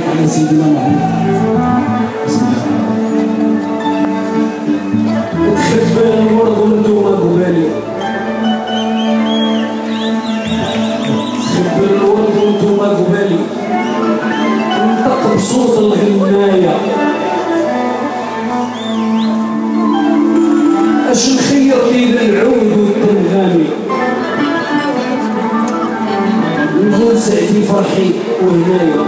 على سيدنا محمد. تحب الورد وانتوما قبالي، تحب الورد وانتوما قبالي، نطق بصوت الغناية. اش نخير لينا العود والتنغامي، نقول سعدي فرحي وهنايا.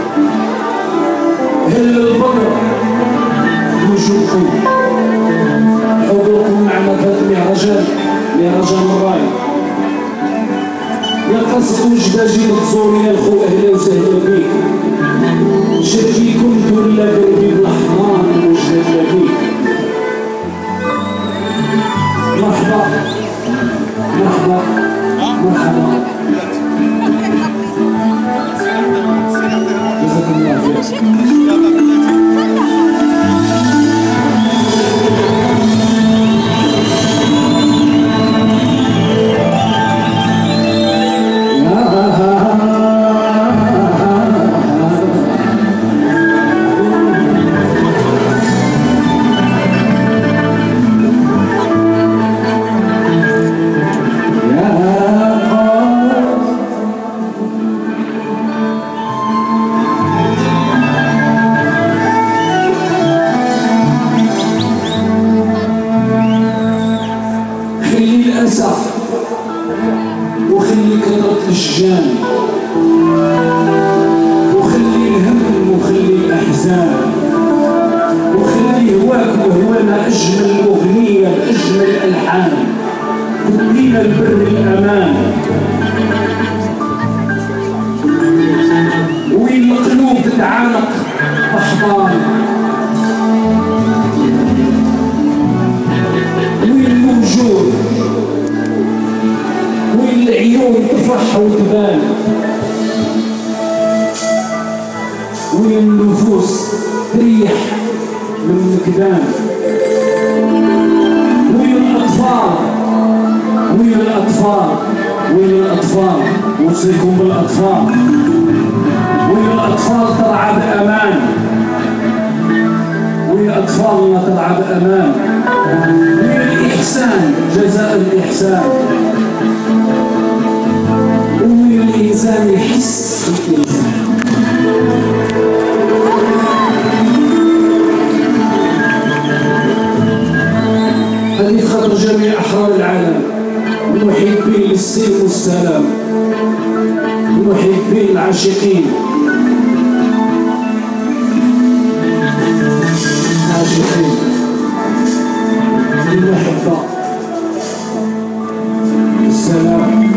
هل البقر وجودكم حضوركم معنا في هذا مهرجان الراي. يا قصد وجباجي تزوري يا الخو اهلا وسهلا بيك، شركيكم دولا قلبي بالاحضان وجدنا بيك. مرحبا مرحبا مرحبا، جزاكم الله خير. وخلي كثرة الاشجان، وخلي الهم وخلي الاحزان، وخلي هواك وهوانا اجمل اغنيه باجمل الالحان تدينا البر الامان. وين القلوب تتعانق احضان، وين الوجود، وين العيون تفرح وتبان، وين النفوس تريح من النكدان، وين الأطفال، وين الأطفال، وين الأطفال، وصيكم بالأطفال، وين الأطفال ترعى بأمان، وين أطفالنا ترعى بأمان، وين الإحسان جزاء الإحسان، وين الإنسان يحس بالإنسان. هذه خاطر جميع أحرار العالم، المحبين للسلم والسلام، المحبين العاشقين، العاشقين المحبة، السلام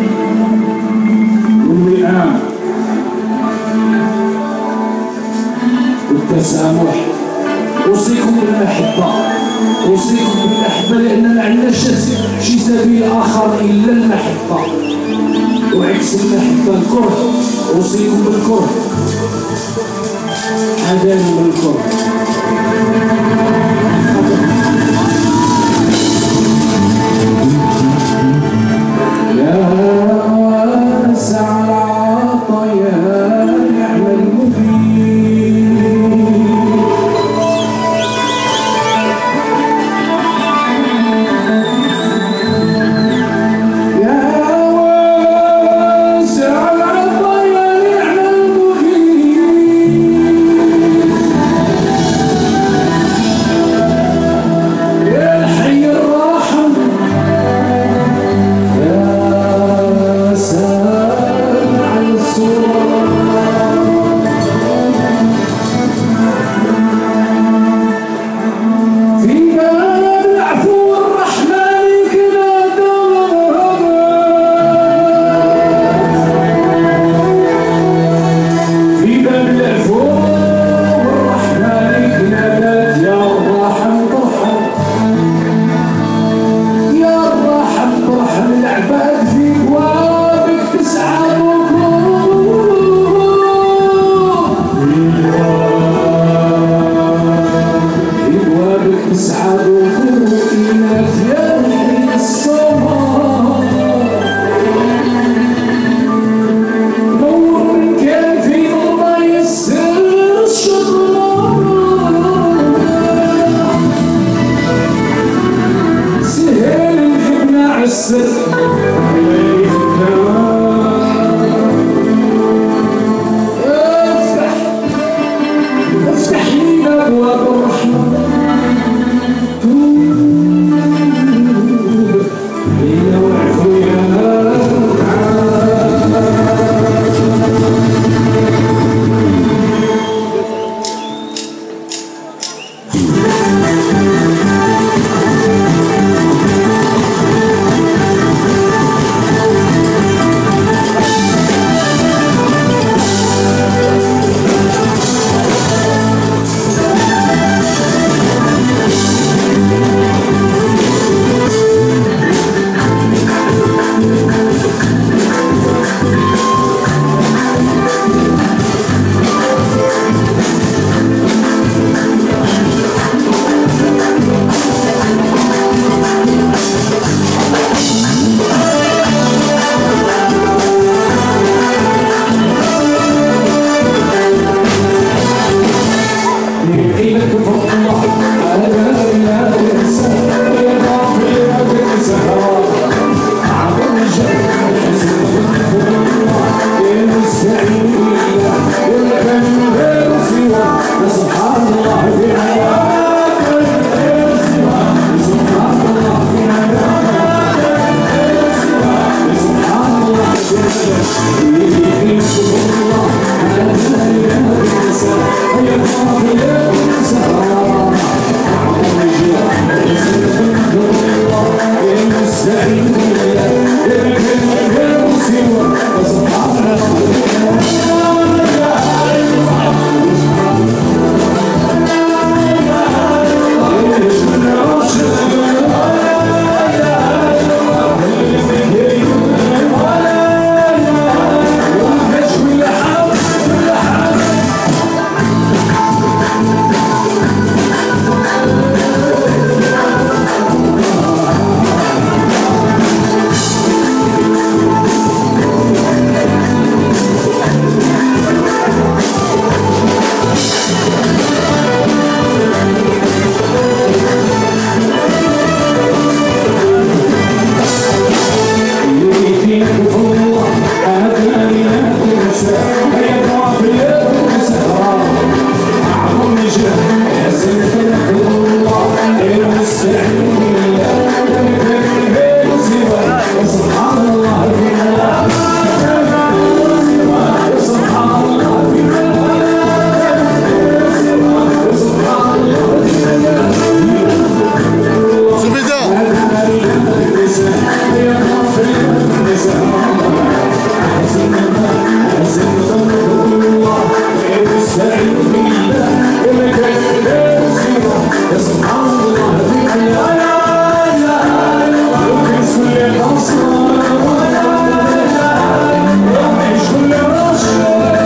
والوئام والتسامح. أوصيكم بالمحبة، أوصيكم بالمحبة، لأن ما عندناش شي سبيل آخر إلا المحبة، وعكس المحبة الكره. أوصيكم بالكره، حذاري من الكره.